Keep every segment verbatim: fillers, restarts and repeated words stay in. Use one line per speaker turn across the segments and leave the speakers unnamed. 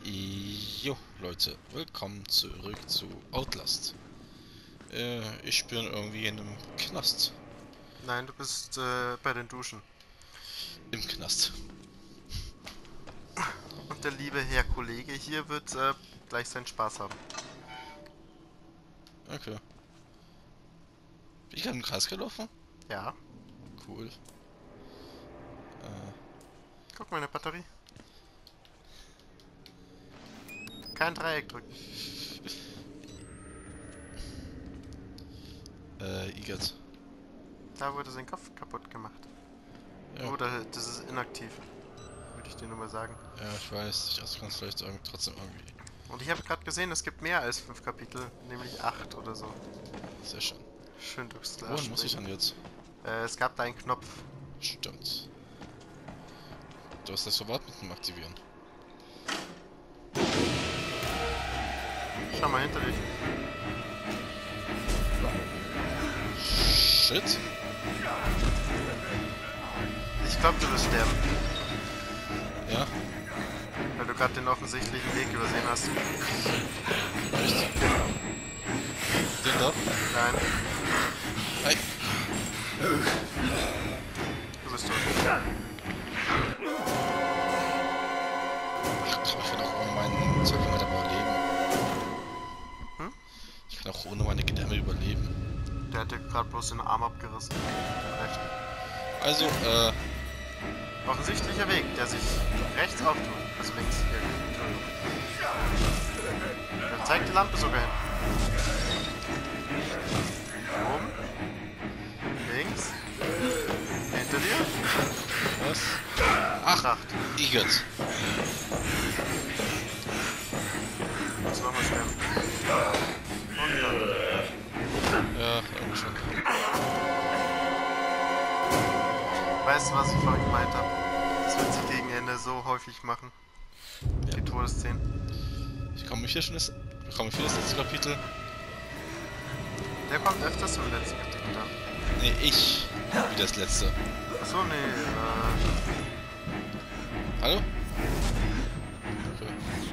Jo, Leute, willkommen zurück zu Outlast. Äh, ich bin irgendwie in einem Knast.
Nein, du bist äh, bei den Duschen.
Im Knast.
Und der liebe Herr Kollege hier wird äh, gleich seinen Spaß haben.
Okay. Bin ich gerade im Kreis gelaufen?
Ja,
Cool. Äh,
guck mal, eine Batterie. Kein Dreieck drücken.
äh, Igitt.
Da wurde sein Kopf kaputt gemacht.
Ja,
Oder das ist inaktiv. Würde ich dir nur mal sagen.
ja, ich weiß. Ich also kann es vielleicht irgendwie trotzdem irgendwie.
Und ich habe gerade gesehen, es gibt mehr als fünf Kapitel. Nämlich acht oder so.
Sehr schön.
Schön durchs Glas
Wohin muss ich
springen.
dann jetzt?
Äh, es gab da einen Knopf.
Stimmt. Du hast das Wort mit dem Aktivieren.
Schau mal hinter dich.
Shit.
Ich glaube, du wirst sterben.
Ja,
Weil du gerade den offensichtlichen Weg übersehen hast.
echt. Den da?
Nein,
Hey.
du bist tot.
Ach, ich kann auch ohne meinen Sachen weiter überleben.
Hm?
Ich kann auch ohne meine Gedärme überleben.
Der hat dir gerade bloß den Arm abgerissen. Den rechten.
Also, äh,
Offensichtlicher Weg, der sich rechts auftut. Also links. Hier. Entschuldigung. Da zeigt die Lampe sogar hin. Oben. Links. Hinter dir.
was? Ach,
Acht.
Igitt.
Jetzt nochmal sterben. Und dann.
Ja, irgendwie schon.
Weißt du, was ich vorhin gemeint habe? Das wird sie gegen Ende so häufig machen.
Ja.
Die Todesszenen.
Ich komme hier schon das. Bekomme ich hier das letzte Kapitel?
Der kommt öfters im letzten Kapitel dann.
Nee, ich. Wie das letzte.
Achso, nee, äh.
Hallo? Okay,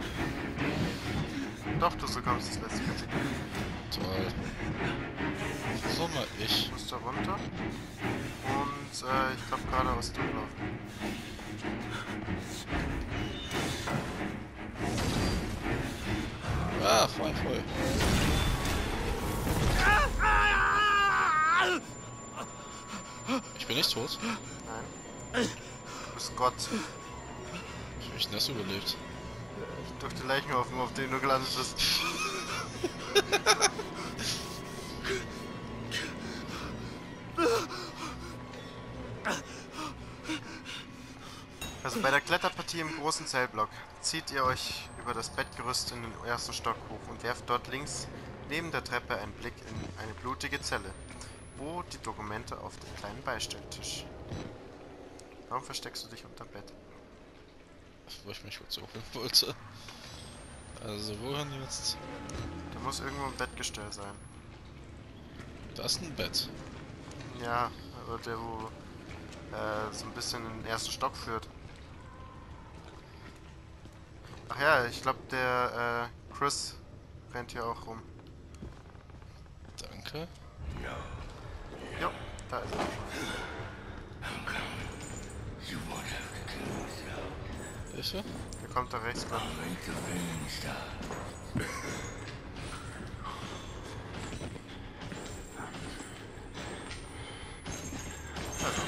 Doch, du bekommst das letzte Kapitel.
toll. So mal ich.
Du musst da runter. Und äh, ich glaube geradeaus durchlaufen.
Ah, voll, voll. Ich bin nicht tot.
Nein. Du bist Gott.
Ich hab mich denn das überlebt.
Durch die Leichenhaufen, auf denen du gelandet bist. Also bei der Kletterpartie im großen Zellblock zieht ihr euch über das Bettgerüst in den ersten Stock hoch und werft dort links neben der Treppe einen Blick in eine blutige Zelle, wo die Dokumente auf dem kleinen Beistelltisch. Warum versteckst du dich unterm Bett?
Wo ich mich kurz hochholen wollte. Also, wohin jetzt?
Da muss irgendwo ein Bettgestell sein.
Da ist ein Bett.
Ja, aber der wo äh, so ein bisschen in den ersten Stock führt. Ach ja, ich glaube der äh, Chris rennt hier auch rum.
Danke.
Jo, da ist er.
Hilfe?
Der kommt da rechts lang. Also.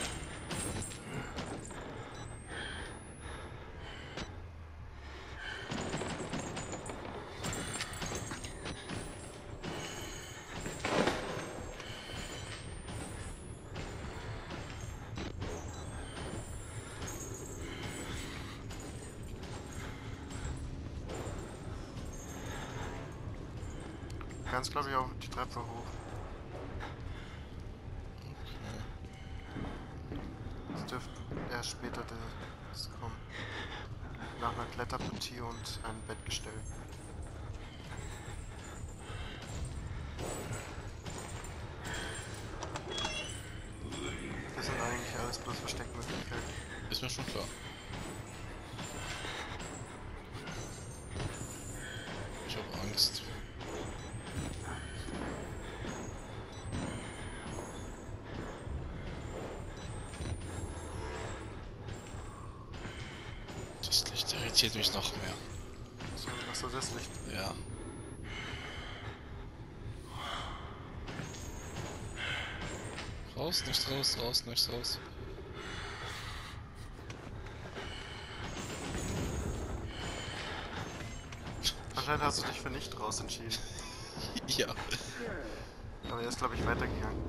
Du kannst glaube ich auch die Treppe hoch. Es dürfte erst später das kommen. Nach einer Kletterpartie und einem Bettgestell. Das sind eigentlich alles bloß Versteckmöglichkeiten.
Ist mir schon klar. irritiert mich noch mehr.
So, achso, das Licht.
Ja. Raus, nicht raus, raus, nicht raus.
Anscheinend hast du dich für nicht raus entschieden.
Ja.
Aber er ist, glaube ich, weitergegangen.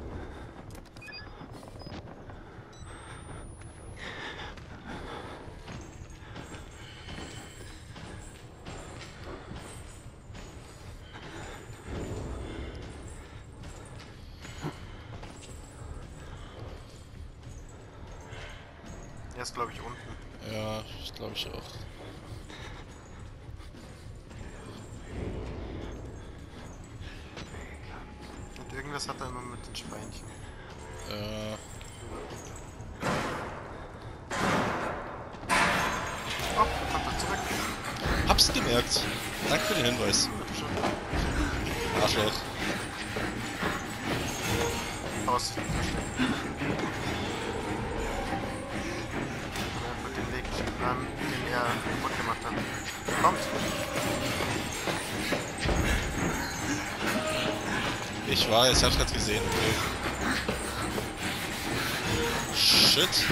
Er ist, glaube ich, unten.
Ja, ich glaube ich auch.
Und irgendwas hat er immer mit den Schweinchen.
Äh.
Oh, kommt er zurück.
Hab's gemerkt. Danke für den Hinweis.
Bitte schon.
Arschloch.
Aus. Einfach den Weg an, den er kaputt gemacht hat. Kommt.
Ich weiß, ich hab's grad gesehen, okay. Shit.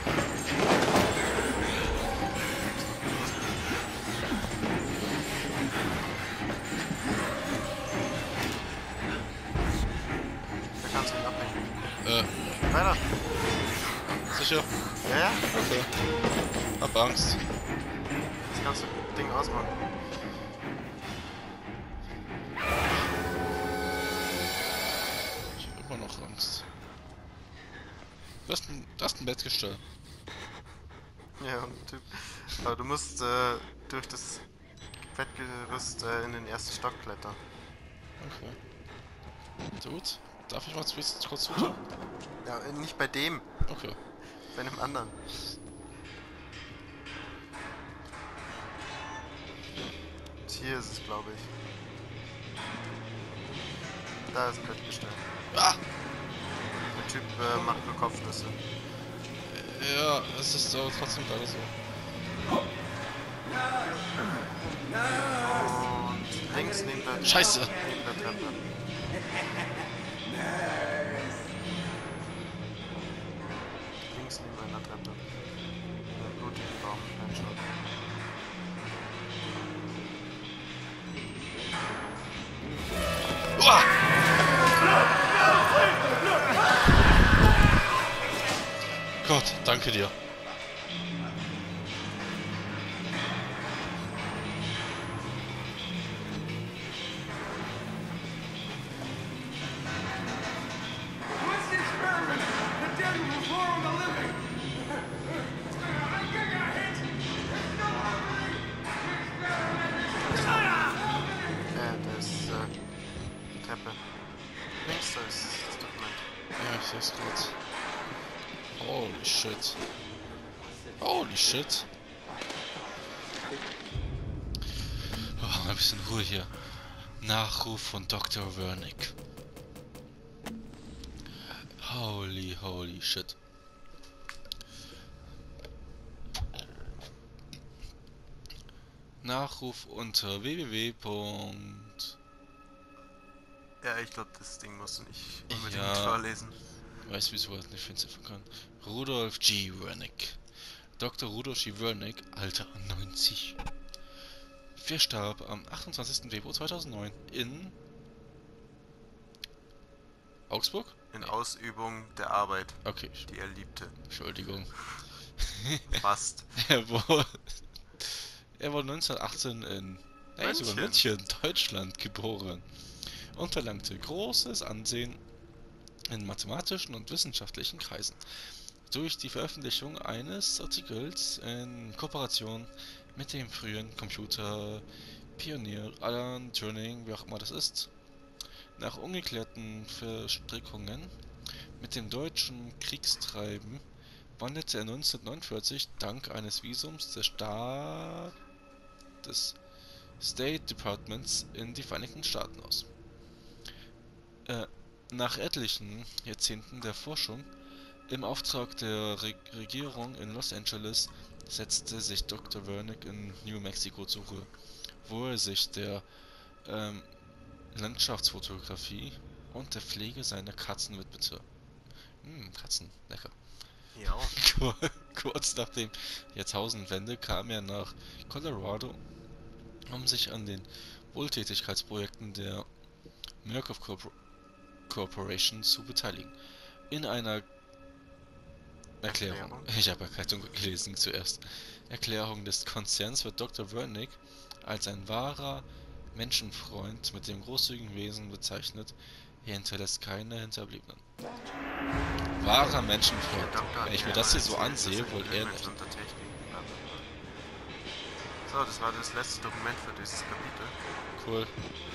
Da kannst du ihn abhängen.
Äh,
Weiter.
sicher?
Ja, ja.
Okay. Hab Angst.
Das ganze Ding ausmachen.
Ich hab immer noch Angst. Du hast ein, du hast ein Bettgestell.
Ja, und Typ. Aber du musst äh, durch das Bettgerüst äh, in den ersten Stock klettern.
Okay. Gut. Darf ich mal kurz kurz zuschauen?
Ja, äh, nicht bei dem,
Okay.
bei einem anderen. Und hier ist es, glaube ich. Da ist ein Bettgestell.
Ah!
Der Typ äh, macht nur Kopfnüsse.
Ja, es ist aber trotzdem gerade so.
Und links neben der,
Scheiße!
neben der Treppe. Links neben einer Treppe. Ein blutigen Baum, reinschaut.
Uah! Gott, danke dir.
What's the experiment? The dead will perform the living. I think I hit. There's no opening.
Äh, da ist äh, die Treppe. Links, da ist das Dokument.
Ja, ich seh's gut. Holy shit. Holy shit. Oh, ein bisschen Ruhe hier. Nachruf von Doktor Wernick. Holy, holy shit. Nachruf unter w w w.
Ja, ich glaube, das Ding musst du nicht unbedingt
Ja.
vorlesen.
Weiß wieso halt nicht finden kann. Rudolf G. Wernick. Doktor Rudolf G. Wernick, Alter neunzig. Verstarb am achtundzwanzigsten Februar zweitausendneun in Augsburg?
In
Nee.
Ausübung der Arbeit,
Okay,
die er liebte.
Entschuldigung.
Fast.
er wurde, er wurde neunzehnhundertachtzehn in nein, sogar
München.
München, Deutschland geboren und erlangte großes Ansehen in mathematischen und wissenschaftlichen Kreisen durch die Veröffentlichung eines Artikels in Kooperation mit dem frühen Computerpionier Alan Turing, wie auch immer das ist. Nach ungeklärten Verstrickungen mit dem deutschen Kriegstreiben wanderte er neunzehnhundertneunundvierzig dank eines Visums des, Sta des State Departments in die Vereinigten Staaten aus. Äh, nach etlichen Jahrzehnten der Forschung im Auftrag der Re Regierung in Los Angeles setzte sich Doktor Wernick in New Mexico zur Ruhe, wo er sich der ähm, Landschaftsfotografie und der Pflege seiner Katzen widmete. Hm, Katzen, lecker.
Ja.
Kur- Kurz nach dem Jahrtausendwende kam er nach Colorado, um sich an den Wohltätigkeitsprojekten der Murkoff Corpor Corporation zu beteiligen. In einer Erklärung,
Erklärung.
ich habe Erklärung gelesen zuerst, Erklärung des Konzerns wird Doktor Wernick als ein wahrer Menschenfreund mit dem großzügigen Wesen bezeichnet. Er hinterlässt keine Hinterbliebenen. Wahrer Menschenfreund.
Der Doktor
Wenn ich
hat
mir
ja
das hier so
erzählt,
ansehe,
dass er
wohl
die
eher
Mensch
nicht.
unter Technik, bla, bla, bla. So, das war das letzte Dokument für dieses Kapitel.
Cool.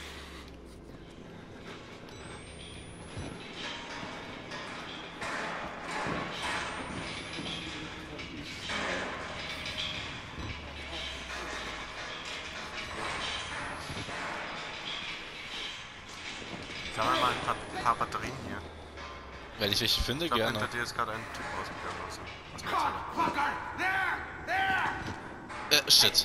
Sammeln wir mal ein paar, paar Batterien hier.
Wenn ich welche finde,
Ich glaube,
gerne.
hinter dir ist gerade ein Typ rausgegangen aus, dem- aus dem
God,
Zelle.
fucker! There! There!
Äh, shit.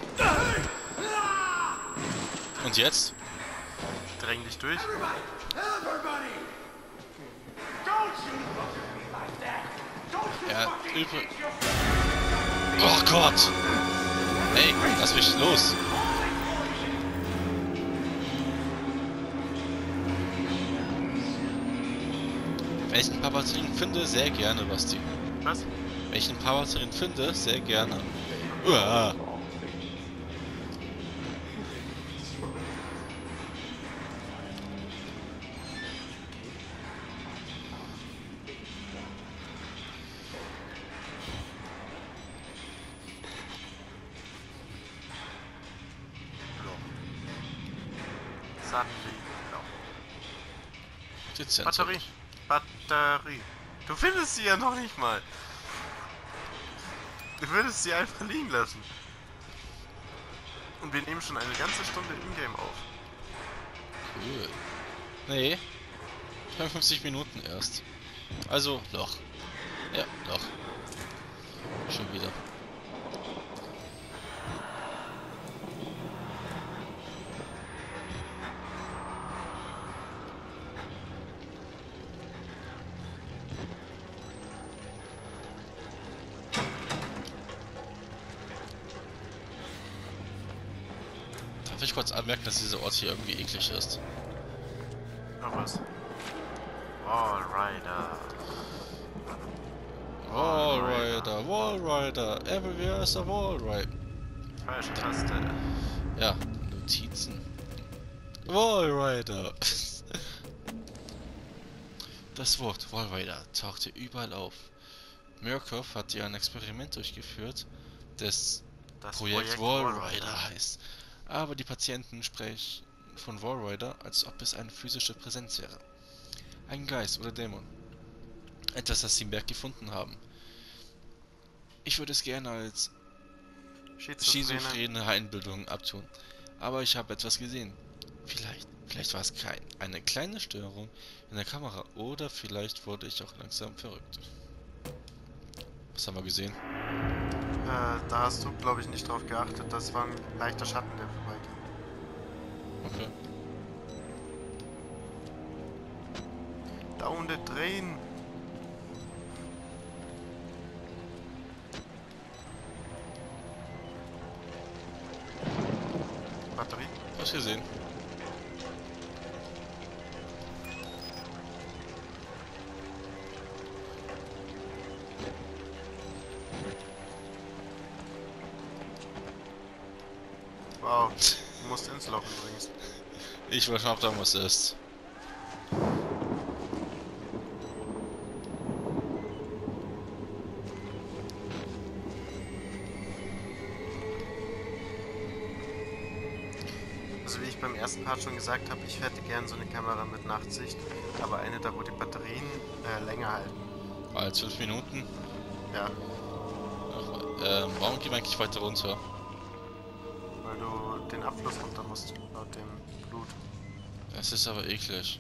Und jetzt?
Dräng dich durch.
Everybody! Everybody! Don't you look at me like that! Don't you
Ja,
fucking
übel.
think you're
Oh Gott! Ey, lass mich los! Wenn ich ein paar Batterien finde, sehr gerne, Basti.
Was?
Wenn ich ein paar Batterien finde, sehr gerne. Uah.
Suddenly. No.
Dezent.
Batterie. Batterie. Du findest sie ja noch nicht mal. Du würdest sie einfach liegen lassen. Und wir nehmen schon eine ganze Stunde in-game auf.
Cool. Nee. fünfundfünfzig Minuten erst. Also, Loch. Ja, Loch. Schon wieder. Darf ich kurz anmerken, dass dieser Ort hier irgendwie eklig ist?
Noch was? Wallrider.
Wallrider, Wallrider, everywhere is a Wallrider.
Falsche Taste.
Ja, Notizen. Wallrider. Das Wort Wallrider tauchte überall auf. Murkoff hat hier ein Experiment durchgeführt, das
Das
Projekt, Wallrider heißt. Aber die Patienten sprechen von Wallrider, als ob es eine physische Präsenz wäre. Ein Geist oder Dämon. Etwas, das sie im Berg gefunden haben. Ich würde es gerne als
Schizophrene.
schizophrene Einbildung abtun. Aber ich habe etwas gesehen. Vielleicht, vielleicht war es kein, eine kleine Störung in der Kamera. Oder vielleicht wurde ich auch langsam verrückt. Was haben wir gesehen?
Äh, da hast du, glaube ich, nicht drauf geachtet. Das war ein leichter Schatten, der vorbeiging.
Okay.
Dauernde drehen. Batterie.
Was gesehen?
Wow. Du musst ins Loch übrigens.
Ich weiß noch, da was ist.
Also wie ich beim ersten Part schon gesagt habe, ich hätte gern so eine Kamera mit Nachtsicht, aber eine da, wo die Batterien äh, länger halten.
Als fünf Minuten.
Ja,
Ach, ähm, warum gehen wir eigentlich weiter runter?
weil du den Abfluss runter musst, laut dem Blut.
Das ist aber eklig.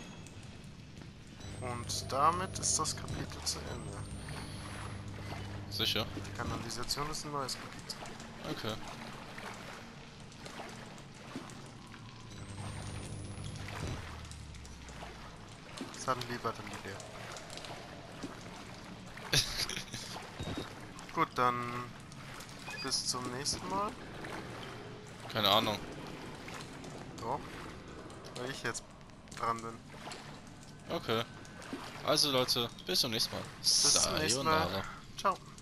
Und damit ist das Kapitel zu Ende.
Sicher?
Die Kanalisation ist ein neues Gebiet.
Okay.
Suddenly Batterie. Gut, dann bis zum nächsten Mal.
Keine Ahnung.
Doch, weil ich jetzt dran bin.
Okay. Also Leute, bis zum nächsten Mal.
Bis zum nächsten Mal. Ciao.